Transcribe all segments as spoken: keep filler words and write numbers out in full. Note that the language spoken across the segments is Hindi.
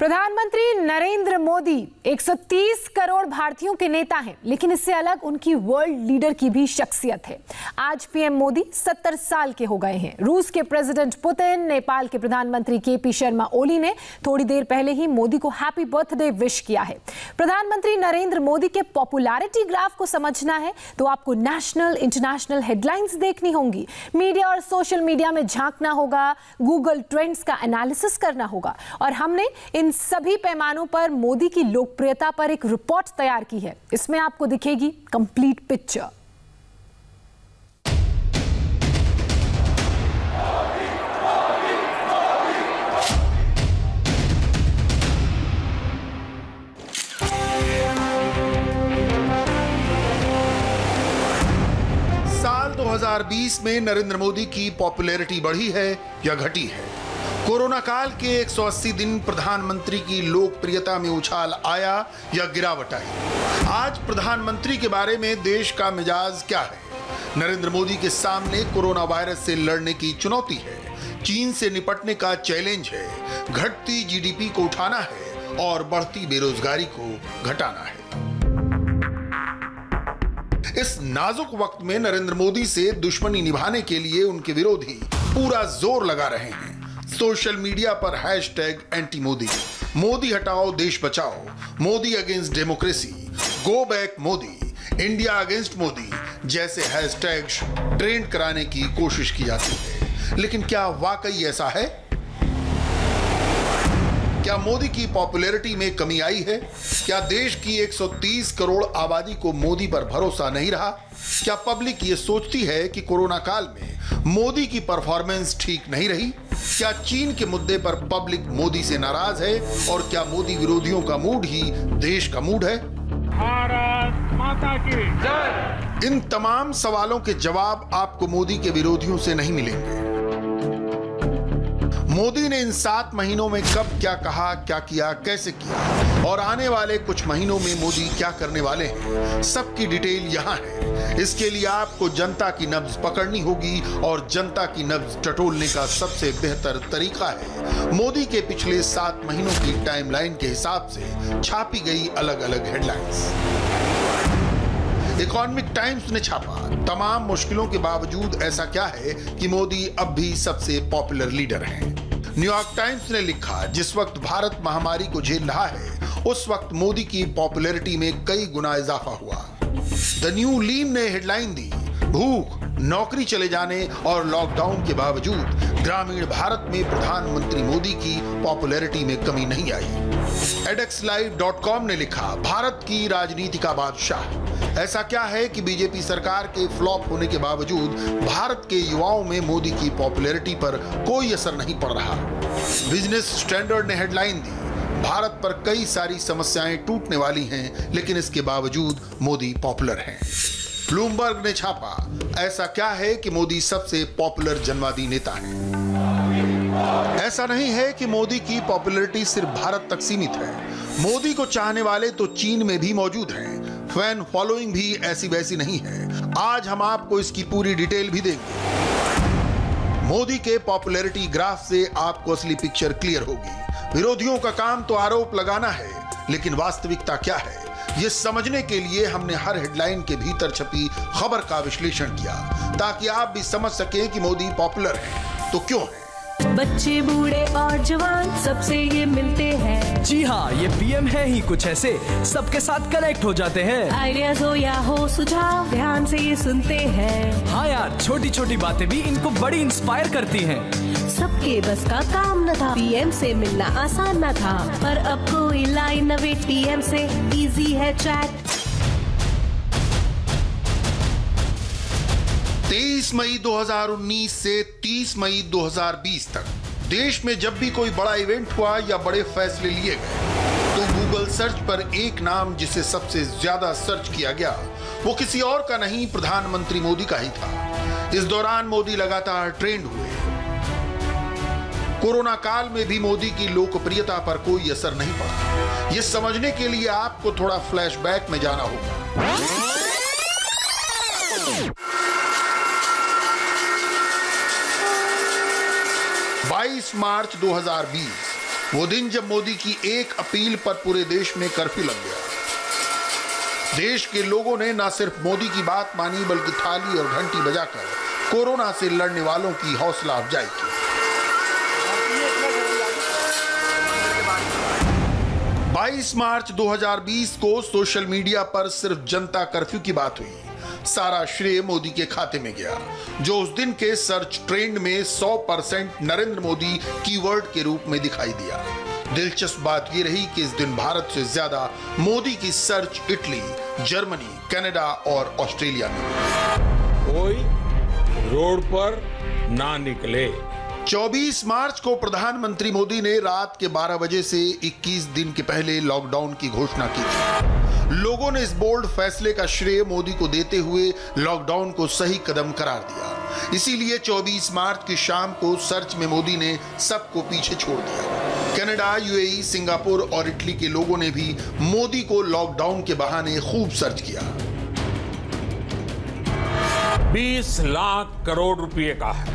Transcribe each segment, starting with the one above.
प्रधानमंत्री नरेंद्र मोदी एक सौ तीस करोड़ भारतीयों के नेता हैं, लेकिन इससे अलग उनकी वर्ल्ड लीडर की भी शख्सियत है। आज पीएम मोदी सत्तर साल के हो गए हैं। रूस के प्रेसिडेंट पुतिन, नेपाल के प्रधानमंत्री के पी शर्मा ओली ने थोड़ी देर पहले ही मोदी को हैप्पी बर्थडे विश किया है। प्रधानमंत्री नरेंद्र मोदी के पॉपुलैरिटी ग्राफ को समझना है तो आपको नेशनल इंटरनेशनल हेडलाइंस देखनी होंगी, मीडिया और सोशल मीडिया में झांकना होगा, गूगल ट्रेंड्स का एनालिसिस करना होगा। और हमने इन सभी पैमानों पर मोदी की लोकप्रियता पर एक रिपोर्ट तैयार की है। इसमें आपको दिखेगी कंप्लीट पिक्चर। साल दो हज़ार बीस में नरेंद्र मोदी की पॉपुलैरिटी बढ़ी है या घटी है? कोरोना काल के एक सौ अस्सी दिन प्रधानमंत्री की लोकप्रियता में उछाल आया या गिरावट आई? आज प्रधानमंत्री के बारे में देश का मिजाज क्या है? नरेंद्र मोदी के सामने कोरोना वायरस से लड़ने की चुनौती है, चीन से निपटने का चैलेंज है, घटती जीडीपी को उठाना है और बढ़ती बेरोजगारी को घटाना है। इस नाजुक वक्त में नरेंद्र मोदी से दुश्मनी निभाने के लिए उनके विरोधी पूरा जोर लगा रहे हैं। सोशल मीडिया पर हैशटैग एंटी मोदी, मोदी हटाओ देश बचाओ, Modi against democracy, go back Modi, India against Modi जैसे हैशटैग्स ट्रेंड कराने की कोशिश की जाती है। लेकिन क्या वाकई ऐसा है? क्या मोदी की पॉपुलैरिटी में कमी आई है? क्या देश की एक सौ तीस करोड़ आबादी को मोदी पर भरोसा नहीं रहा? क्या पब्लिक ये सोचती है कि कोरोना काल में मोदी की परफॉर्मेंस ठीक नहीं रही? क्या चीन के मुद्दे पर पब्लिक मोदी से नाराज है? और क्या मोदी विरोधियों का मूड ही देश का मूड है? भारत माता की जय। इन तमाम सवालों के जवाब आपको मोदी के विरोधियों से नहीं मिलेंगे। मोदी ने इन सात महीनों में कब क्या कहा, क्या किया, कैसे किया और आने वाले कुछ महीनों में मोदी क्या करने वाले हैं, सबकी डिटेल यहाँ है। इसके लिए आपको जनता की नब्ज पकड़नी होगी और जनता की नब्ज टटोलने का सबसे बेहतर तरीका है मोदी के पिछले सात महीनों की टाइमलाइन के हिसाब से छापी गई अलग अलग हेडलाइंस। इकोनॉमिक टाइम्स ने छापा, तमाम मुश्किलों के बावजूद ऐसा क्या है कि मोदी अब भी सबसे पॉपुलर लीडर हैं। न्यूयॉर्क टाइम्स ने लिखा, जिस वक्त भारत महामारी को झेल रहा है उस वक्त मोदी की पॉपुलैरिटी में कई गुना इजाफा हुआ। द न्यू लीन ने हेडलाइन दी, भूख, नौकरी चले जाने और लॉकडाउन के बावजूद ग्रामीण भारत में प्रधानमंत्री मोदी की पॉपुलैरिटी में कमी नहीं आई। एडेक्स लाइव डॉट कॉम ने लिखा, भारत की राजनीति का बादशाह। ऐसा क्या है कि बीजेपी सरकार के फ्लॉप होने के बावजूद भारत के युवाओं में मोदी की पॉपुलैरिटी पर कोई असर नहीं पड़ रहा? बिजनेस स्टैंडर्ड ने हेडलाइन दी, भारत पर कई सारी समस्याएं टूटने वाली हैं, लेकिन इसके बावजूद मोदी पॉपुलर हैं। ब्लूमबर्ग ने छापा, ऐसा क्या है कि मोदी सबसे पॉपुलर जनवादी नेता हैं? ऐसा नहीं है कि मोदी की पॉपुलैरिटी सिर्फ भारत तक सीमित है। मोदी को चाहने वाले तो चीन में भी मौजूद हैं। फैन फॉलोइंग भी ऐसी वैसी नहीं है। आज हम आपको इसकी पूरी डिटेल भी देंगे। मोदी के पॉपुलैरिटी ग्राफ से आपको असली पिक्चर क्लियर होगी। विरोधियों का काम तो आरोप लगाना है, लेकिन वास्तविकता क्या है ये समझने के लिए हमने हर हेडलाइन के भीतर छपी खबर का विश्लेषण किया, ताकि आप भी समझ सकें कि मोदी पॉपुलर है तो क्यों है। बच्चे, बूढ़े और जवान सबसे ये मिलते हैं। जी हाँ, ये पीएम है ही कुछ ऐसे, सबके साथ कनेक्ट हो जाते हैं। आइडियाज हो या हो सुझाव, ध्यान से ये सुनते हैं। हाँ यार, छोटी छोटी बातें भी इनको बड़ी इंस्पायर करती हैं। सबके बस का काम न था, पीएम से मिलना आसान न था, पर अब कोई लाइन नवे पीएम से इजी है चैट। तेईस मई दो हज़ार उन्नीस से तीस मई दो हज़ार बीस तक देश में जब भी कोई बड़ा इवेंट हुआ या बड़े फैसले लिए गए तो गूगल सर्च पर एक नाम जिसे सबसे ज्यादा सर्च किया गया वो किसी और का नहीं, प्रधानमंत्री मोदी का ही था। इस दौरान मोदी लगातार ट्रेंड हुए। कोरोना काल में भी मोदी की लोकप्रियता पर कोई असर नहीं पड़ा। यह समझने के लिए आपको थोड़ा फ्लैशबैक में जाना होगा। बाईस मार्च दो हज़ार बीस वो दिन जब मोदी की एक अपील पर पूरे देश में कर्फ्यू लग गया। देश के लोगों ने न सिर्फ मोदी की बात मानी बल्कि थाली और घंटी बजाकर कोरोना से लड़ने वालों की हौसला अफजाई की। बाईस मार्च दो हज़ार बीस को सोशल मीडिया पर सिर्फ जनता कर्फ्यू की बात हुई। सारा श्रेय मोदी के खाते में गया, जो उस दिन के सर्च ट्रेंड में सौ परसेंट नरेंद्र मोदी कीवर्ड के रूप में दिखाई दिया। दिलचस्प बात यह रही कि इस दिन भारत से ज्यादा मोदी की सर्च इटली, जर्मनी, कनाडा और ऑस्ट्रेलिया में। कोई रोड पर ना निकले। चौबीस मार्च को प्रधानमंत्री मोदी ने रात के बारह बजे से इक्कीस दिन के पहले लॉकडाउन की घोषणा की थी। लोगों ने इस बोल्ड फैसले का श्रेय मोदी को देते हुए लॉकडाउन को सही कदम करार दिया। इसीलिए चौबीस मार्च की शाम को सर्च में मोदी ने सबको पीछे छोड़ दिया। कनाडा, यूएई, सिंगापुर और इटली के लोगों ने भी मोदी को लॉकडाउन के बहाने खूब सर्च किया। बीस लाख करोड़ रुपए का है।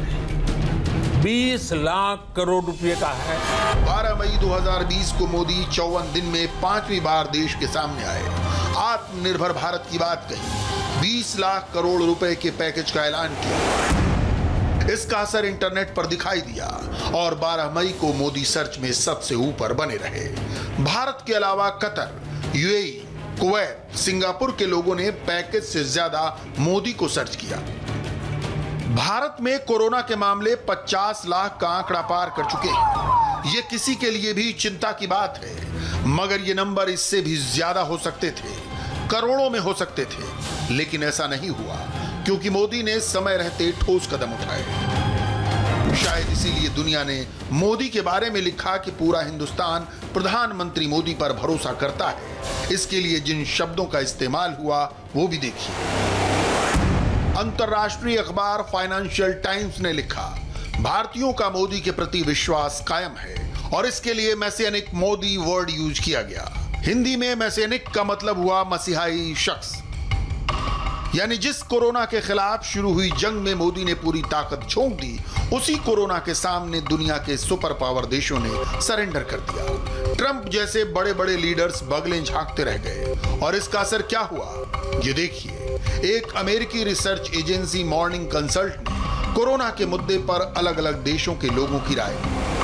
बीस लाख करोड़ रुपए का है। बारह मई दो हज़ार बीस को मोदी चौवन दिन में पांचवी बार देश के सामने आए, आत्मनिर्भर भारत की बात कही, बीस लाख करोड़ रुपए के पैकेज का ऐलान किया। इसका असर इंटरनेट पर दिखाई दिया और बारह मई को मोदी सर्च में सबसे ऊपर बने रहे। भारत के अलावा कतर, यूएई, कुवैत, सिंगापुर के लोगों ने पैकेज से ज्यादा मोदी को सर्च किया। भारत में कोरोना के मामले पचास लाख का आंकड़ा पार कर चुके हैं। ये किसी के लिए भी चिंता की बात है, मगर ये नंबर इससे भी ज्यादा हो सकते थे, करोड़ों में हो सकते थे, लेकिन ऐसा नहीं हुआ क्योंकि मोदी ने समय रहते ठोस कदम उठाए। शायद इसीलिए दुनिया ने मोदी के बारे में लिखा कि पूरा हिंदुस्तान प्रधानमंत्री मोदी पर भरोसा करता है। इसके लिए जिन शब्दों का इस्तेमाल हुआ वो भी देखिए। अंतर्राष्ट्रीय अखबार फाइनेंशियल टाइम्स ने लिखा, भारतीयों का मोदी के प्रति विश्वास कायम है और इसके लिए मैसियानिक मोदी वर्ड यूज किया गया। हिंदी में मैसियानिक का मतलब हुआ मसीहाई शख्स, यानी जिस कोरोना के खिलाफ शुरू हुई जंग में मोदी ने पूरी ताकत झोंक दी, उसी कोरोना के सामने दुनिया के सुपर पावर देशों ने सरेंडर कर दिया। ट्रंप जैसे बड़े बड़े लीडर्स बगलें झांकते रह गए और इसका असर क्या हुआ ये देखिए। एक अमेरिकी रिसर्च एजेंसी मॉर्निंग कंसल्ट ने कोरोना के मुद्दे पर अलग अलग देशों के लोगों की राय,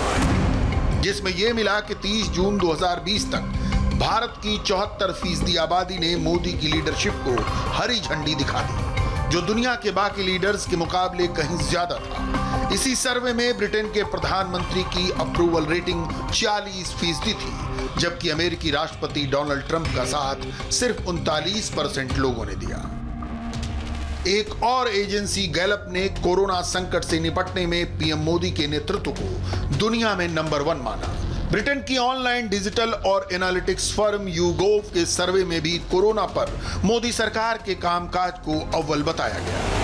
जिसमें यह मिला कि तीस जून दो हज़ार बीस तक भारत की चौहत्तर फीसदी आबादी ने मोदी की लीडरशिप को हरी झंडी दिखा दी, जो दुनिया के बाकी लीडर्स के मुकाबले कहीं ज्यादा था। इसी सर्वे में ब्रिटेन के प्रधानमंत्री की अप्रूवल रेटिंग छियालीस फीसदी थी, जबकि अमेरिकी राष्ट्रपति डोनाल्ड ट्रंप का साथ सिर्फ उनतालीस परसेंट लोगों ने दिया। एक और एजेंसी गैलप ने कोरोना संकट से निपटने में पीएम मोदी के नेतृत्व को दुनिया में नंबर वन माना। ब्रिटेन की ऑनलाइन डिजिटल और एनालिटिक्स फर्म यूगोव के सर्वे में भी कोरोना पर मोदी सरकार के कामकाज को अव्वल बताया गया।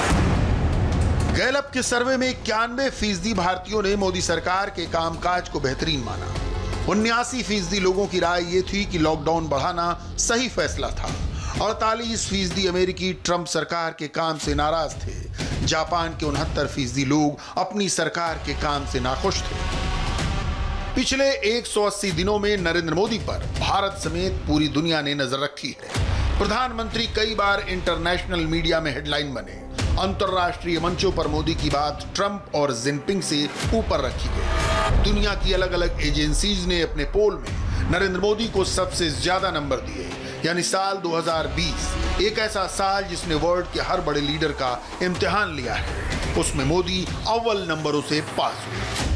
गैलप के सर्वे में इक्यानवे फीसदी भारतीयों ने मोदी सरकार के कामकाज को बेहतरीन माना। उन्यासी फीसदी लोगों की राय ये थी कि लॉकडाउन बढ़ाना सही फैसला था। अड़तालीस फीसदी अमेरिकी ट्रंप सरकार के काम से नाराज थे। जापान के उनहत्तर फीसदी लोग अपनी सरकार के काम से नाखुश थे। पिछले एक सौ अस्सी दिनों में नरेंद्र मोदी पर भारत समेत पूरी दुनिया ने नजर रखी है। प्रधानमंत्री कई बार इंटरनेशनल मीडिया में हेडलाइन बने। अंतरराष्ट्रीय मंचों पर मोदी की बात ट्रंप और जिनपिंग से ऊपर रखी गई। दुनिया की अलग अलग एजेंसीज ने अपने पोल में नरेंद्र मोदी को सबसे ज्यादा नंबर दिए, यानी साल दो हज़ार बीस एक ऐसा साल जिसने वर्ल्ड के हर बड़े लीडर का इम्तिहान लिया है, उसमें मोदी अव्वल नंबरों से पास हुए।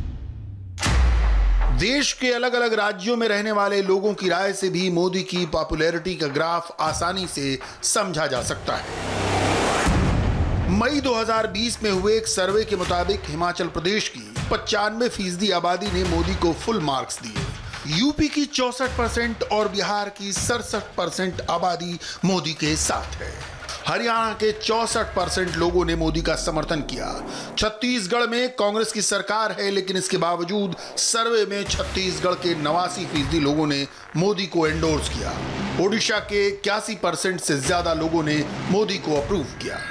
देश के अलग अलग राज्यों में रहने वाले लोगों की राय से भी मोदी की पॉपुलैरिटी का ग्राफ आसानी से समझा जा सकता है। मई दो हज़ार बीस में हुए एक सर्वे के मुताबिक हिमाचल प्रदेश की पचानवे फीसदी आबादी ने मोदी को फुल मार्क्स दिए। यूपी की चौसठ परसेंट और बिहार की सड़सठ परसेंट आबादी मोदी के साथ है। हरियाणा के चौसठ परसेंट लोगों ने मोदी का समर्थन किया। छत्तीसगढ़ में कांग्रेस की सरकार है, लेकिन इसके बावजूद सर्वे में छत्तीसगढ़ के नवासी फीसदी लोगों ने मोदी को एंडोर्स किया। ओडिशा के इक्यासी परसेंट से ज्यादा लोगों ने मोदी को अप्रूव किया।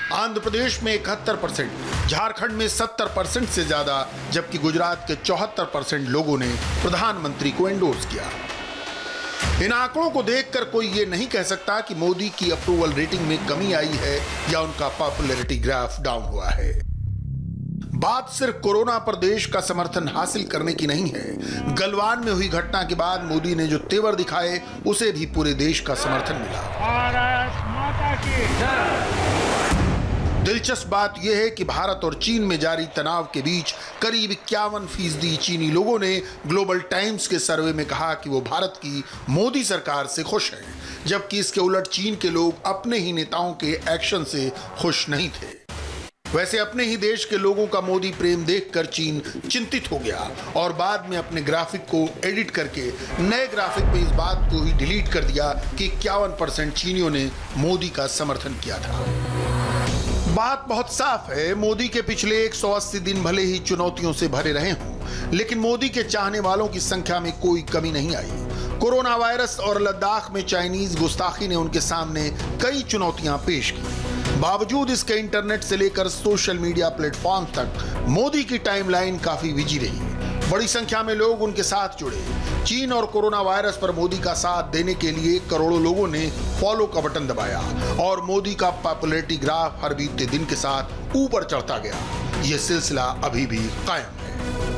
आंध्र प्रदेश में इकहत्तर परसेंट, झारखंड में सत्तर परसेंट से ज्यादा, जबकि गुजरात के चौहत्तर परसेंट लोगों ने प्रधानमंत्री को एंडोर्स किया। इन आंकड़ों को देखकर कोई ये नहीं कह सकता कि मोदी की अप्रूवल रेटिंग में कमी आई है या उनका पॉपुलैरिटी ग्राफ डाउन हुआ है। बात सिर्फ कोरोना पर देश का समर्थन हासिल करने की नहीं है। गलवान में हुई घटना के बाद मोदी ने जो तेवर दिखाए, उसे भी पूरे देश का समर्थन मिला। भारत माता की दिलचस्प बात यह है कि भारत और चीन में जारी तनाव के बीच करीब इक्यावन फीसदी चीनी लोगों ने ग्लोबल टाइम्स के सर्वे में कहा कि वो भारत की मोदी सरकार से खुश हैं, जबकि इसके उलट चीन के लोग अपने ही नेताओं के एक्शन से खुश नहीं थे। वैसे अपने ही देश के लोगों का मोदी प्रेम देखकर चीन चिंतित हो गया और बाद में अपने ग्राफिक को एडिट करके नए ग्राफिक में इस बात को ही डिलीट कर दिया कि इक्यावन परसेंट चीनियों ने मोदी का समर्थन किया था। बात बहुत साफ है, मोदी के पिछले एक सौ अस्सी दिन भले ही चुनौतियों से भरे रहे हों, लेकिन मोदी के चाहने वालों की संख्या में कोई कमी नहीं आई। कोरोना वायरस और लद्दाख में चाइनीज गुस्ताखी ने उनके सामने कई चुनौतियां पेश की। बावजूद इसके इंटरनेट से लेकर सोशल मीडिया प्लेटफॉर्म तक मोदी की टाइमलाइन काफी बिजी रही। बड़ी संख्या में लोग उनके साथ जुड़े। चीन और कोरोना वायरस पर मोदी का साथ देने के लिए करोड़ों लोगों ने फॉलो का बटन दबाया और मोदी का पॉपुलैरिटी ग्राफ हर बीतते दिन के साथ ऊपर चढ़ता गया। यह सिलसिला अभी भी कायम है।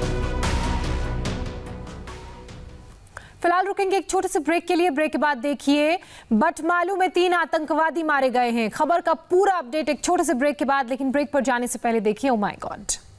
फिलहाल रुकेंगे एक छोटे से ब्रेक के लिए। ब्रेक के बाद देखिए, बटमालू में तीन आतंकवादी मारे गए हैं। खबर का पूरा अपडेट एक छोटे से ब्रेक के बाद, लेकिन ब्रेक पर जाने से पहले देखिए, ओ माय गॉड।